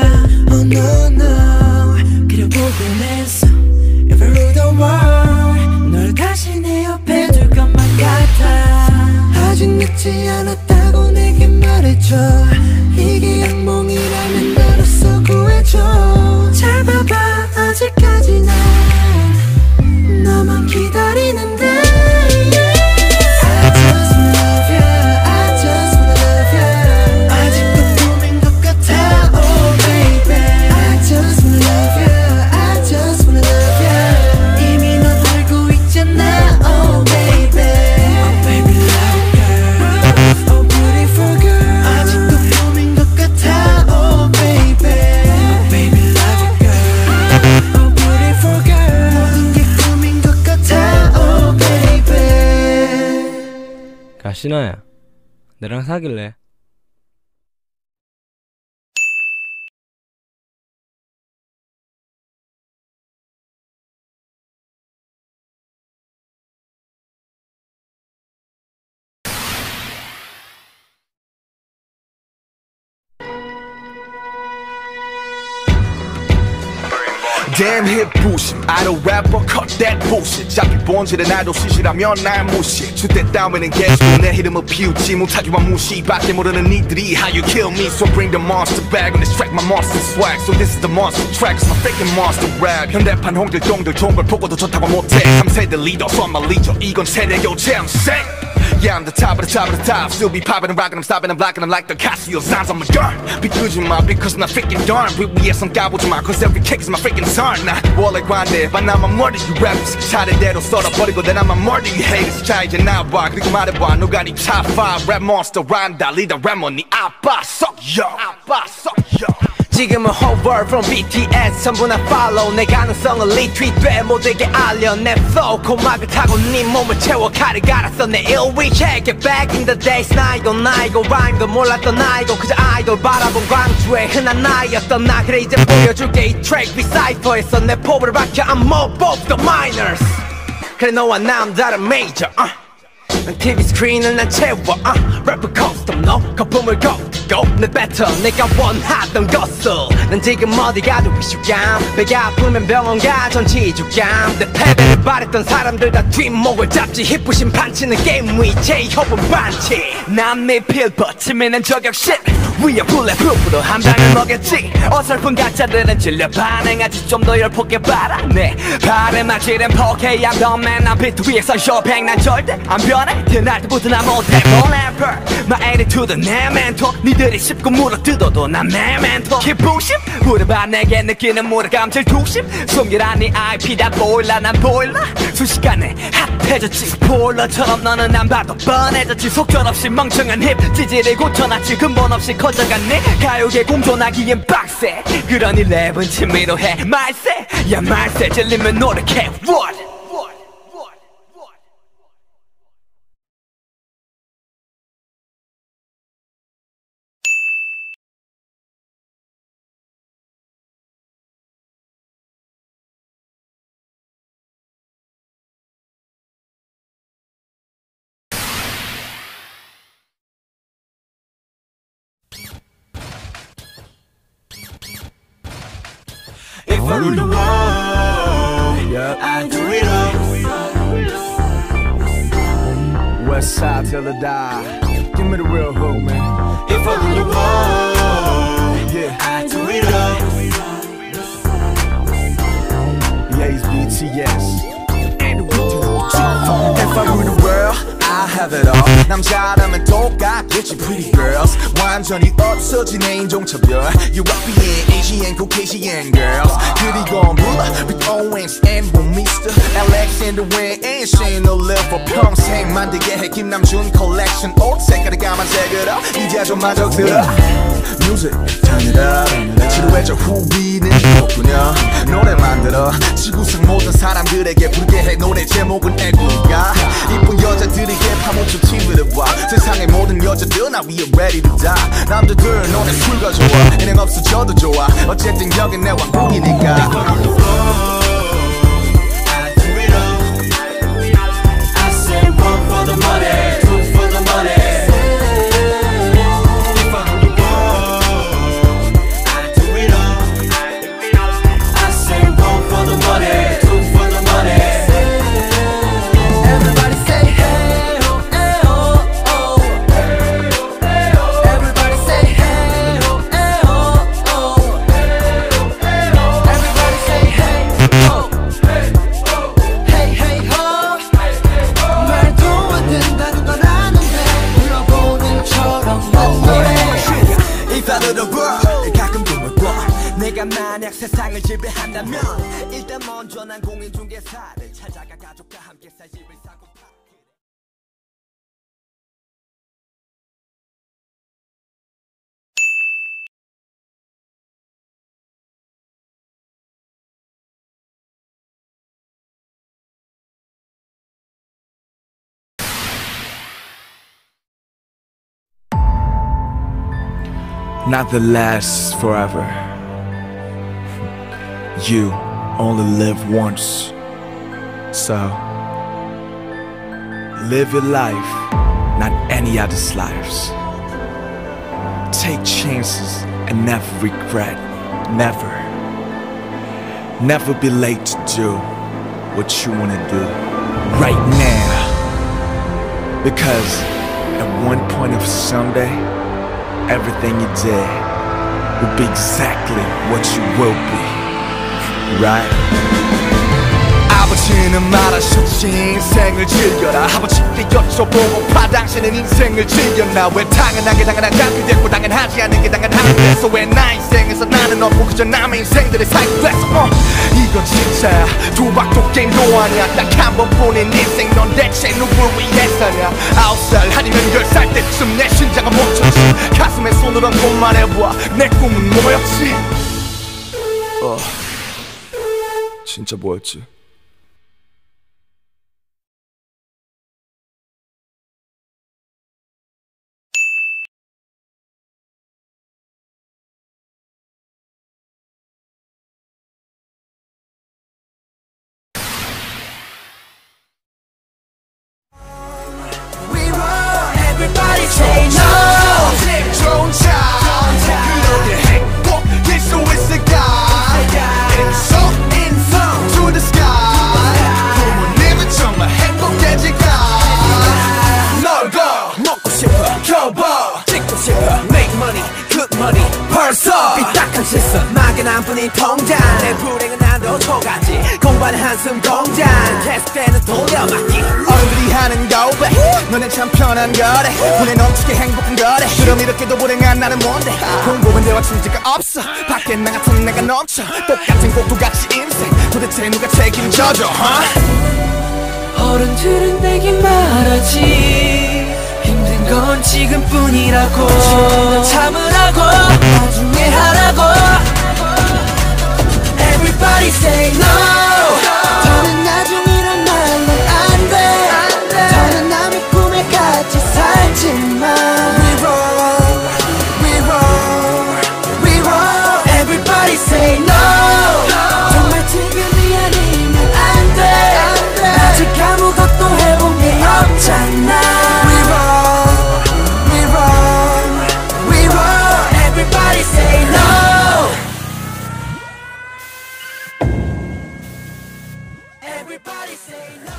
Oh no no 그려보곤 했어 Every rule the world 널 다시 내 옆에 둘 것만 같아 아직 늦지 않았다고 내게 말해줘 이게 악몽이라면 너로서 구해줘 잘 봐봐 아직까지 난 너만 기다리는데 신아야, 나랑 사귈래? Damn hip bullshit idol rapper cut that bullshit 잡히 본질은 아이돌 시시라면 날 무시해 주대 따위는 개수고 내 이름을 피우지 못하기만 무시밖에 모르는 니들이 How you kill me so bring the monster back on this track my monster swag So this is the monster track it's my freaking monster rap 현대판 홍길동들 좋은 걸 보고도 좋다고 못해 3세대 리더 so I'm a leader 이건 세대 교체 I'm sick Yeah, I'm the top of the top of the top Still be popping and rocking, I'm stopping and blocking I'm like the Casio signs on my gun 비끄지마 because I'm not freaking darn 위에 선 까보지마 cause every kick is my freaking turn 나 원래 관대 만나면 murder you rappers 차례대로 썰어버리고 then I'ma murder you haters 자 이제 나와 그리고 말해봐 누가 니 top 5 rap monster rhyme 다 리더 래머 니 아빠 썩 yo 아빠 썩 yo 지금은 whole world from BTS 전부 나 follow 내 가능성을 리트윗돼 모두에게 알려 내 flow 고막을 타고 네 몸을 채워 칼을 갈았어 내 일위해 Get back in the days 나이고 rhyme도 몰랐던 나이고 그저 아이돌 바라본 광주의 흔한 나이였던 나 그래 이제 보여줄게 이 트랙 비사이퍼에서 내 포부를 밝혀 I'm more both the minors 그래 너와 난 다른 major 난 TV 스크린을 난 채워 래퍼 커스텀 너 거품을 걷고 내 배터 내가 원하던 것을 난 지금 어디 가도 위축감 배가 아프면 병원 가 전치주감 내 패배를 바랬던 사람들 다 뒷목을 잡지 힙부심 판치는 게임 위 제이홉은 반치 난 미필 버티면 난 저격 shit 위에 블랙프루프로 한 방을 먹였지 어설픈 가짜들은 질려 반응하지 좀 더 열폭게 바라네 발에 맞지는 포케 I'm the man 난 비트 위에서 쇼팽 난 절대 안 변해 태어날 때부터 난 못해 forever My attitude 내 멘토 니들이 씹고 물어뜯어도 난 내 멘토 기부심 물어봐 내게 느끼는 물어감 질투심 숨기란 네 IP 다 보일라 난 보일라 순식간에 핫해졌지 보일러처럼 너는 안 봐도 뻔해졌지 속절없이 멍청한 힙 찌질을 고쳐놨지 근본 없이 커져갔네 가요계 공존하기엔 빡세 그러니 랩은 취미로 해 말세 야 말세 질리면 노력해 What? If I rule the world, yeah. I do it all. West side till I die give me the real hook man If I rule the world, yeah. I do it all. Yeah, it's BTS and If I rule the world I have it all 남자라면 똑같겠지 pretty girls 완전히 없어진 내 인종차별 European, Asian, Caucasian girls 그리고 불러 with Owens and Mr. Alexander Wang and Shane Oliver 평생 만들게 해 김남준 컬렉션 옷 색깔이 까만색으로 이제 좀 마저 들어 Music, turn it up 지루해져 후비는 없군요 노래 만들어 지구상 모든 사람들에게 부르게 해 노래 제목은 애국가 이쁜 여자들에게 파묻혀 TV를 봐 세상의 모든 여자들 나 위에 ready to die 남자들 너네 술과 좋아 인행 없어져도 좋아 어쨌든 여긴 내 왕국이니까 If I rule the world, I do it all. 내가 만약 세상을 지배한다면 일단 먼저 난 공인중개사를 찾아가 가족과 함께 살 집을 사고 파. Nothing lasts forever. You only live once. So, live your life, not any other's lives. Take chances and never regret. Never. Never be late to do what you wanna do right now. Because at one point of someday, everything you did will be exactly what you will be, right? 아버지는 말하셨지 인생을 즐겨라 아버지께 여쭤보고파 당신은 인생을 즐겼나 왜 당연하게 당연하게 됐고 당연하지 않은 게 당연하게 됐어 왜 나 인생에서 나는 없고 그저 남의 인생들을 살고 됐어 이건 진짜야 도박도 게임도 아니야 딱 한 번뿐인 인생 넌 대체 누굴 위해서냐 9살 아니면 10살 때쯤 내 심장은 멈췄지 가슴에 손을 얹고 말해봐 내 꿈은 뭐였지 진짜 뭐였지? Everybody say no. 좋은 차 그렇게 행복일 수 있을까 인성 to the sky 부모님은 정말 행복해질까 널고 먹고 싶어 겨워 찍고 싶어 make money good money 벌써 삐딱한 실수 막연한 뿐인 통장 내 불행은 난도 토가지 공부하는 한숨 공장 계속되는 돌려막기 어른들이 하는 고백 너넨 참 편한 거래 돈에 넘치게 행복한 거래 그럼 이렇게도 불행한 나는 뭔데 공부는 대화 충지가 없어 밖에 나 같은 내가 넘쳐 똑같은 꼭두같이 인생 도대체 누가 책임져줘 어른들은 내게 말하지 힘든 건 지금뿐이라고 지금은 참으라고 나중에 하라고 Everybody say no 더는 나중이란 말은 안돼 더는 남의 꿈에 같이 살지만 We roll, we roll, we roll Everybody say no 정말 지금이 아니면 안돼 아직 아무것도 해본 게 없잖아 We roll, we roll, we roll Everybody say no Everybody say no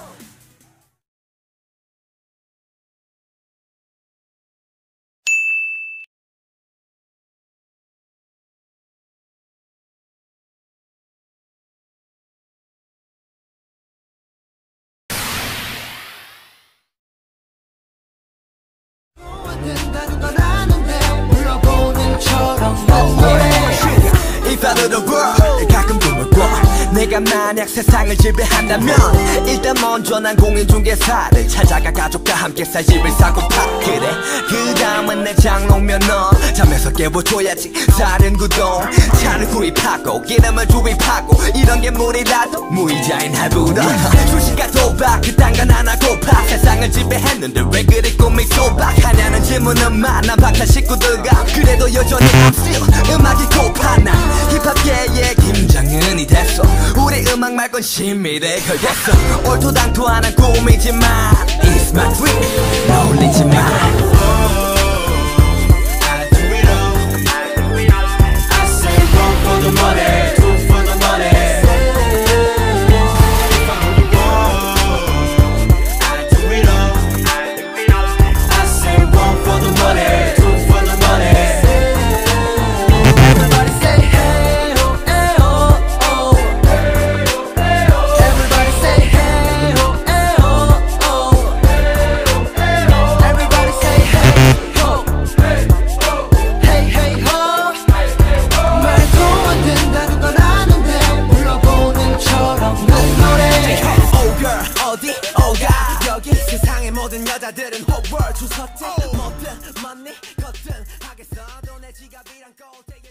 된다는 건 아는데 물어보는 처럼 If I knew the world 가끔 꿈을 꿔 내가 만약 세상을 지배한다면 일단 먼저 난 공인중개사를 찾아가 가족과 함께 살 집을 사고파 그래 그 다음은 내 장롱면 너 잠에서 깨워줘야지 다른 구동 차를 구입하고 기름을 주입하고 이런 게 무리라도 무이자인 할부로 주식과 도박 그딴 건 안 하고파 세상을 지배했는데 왜 그리 꿈이 소박하냐는 질문은 많아 박한 식구들과 그래도 여전히 I'm still 음악이 고파 난 힙합계의 김장은이 됐어 우리 음악 말곤 신미래 걸겠어 얼토당토하는 꿈이지만 It's my dream 놀리지 마 I do it all I say one for the money two for the money I do it all I say one for the money two for the money Everybody say hey oh hey oh oh Everybody say hey oh hey oh oh Everybody say world 주섰지 뭐든 뭐니 거든 하겠어 또 내 지갑이란 꼴대기